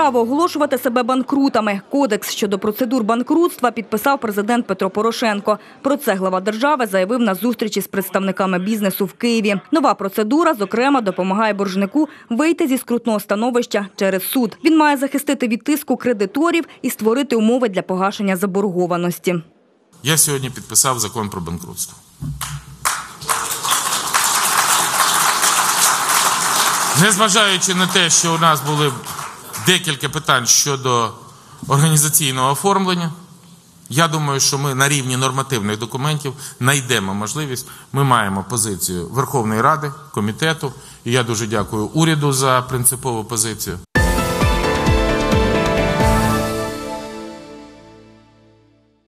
право оголошувати себе банкрутами. Кодекс щодо процедур банкрутства підписав президент Петро Порошенко. Про це глава держави заявив на зустрічі з представниками бізнесу в Києві. Нова процедура, зокрема, допомагає боржнику вийти зі скрутного становища через суд. Він має захистити від тиску кредиторів і створити умови для погашення заборгованості. Я сьогодні підписав закон про банкрутство. Незважаючи на те, що у нас були декілька питань щодо організаційного оформлення, я думаю, що ми на рівні нормативних документів знайдемо можливість. Ми маємо позицію Верховної Ради, комітету, і я дуже дякую уряду за принципову позицію.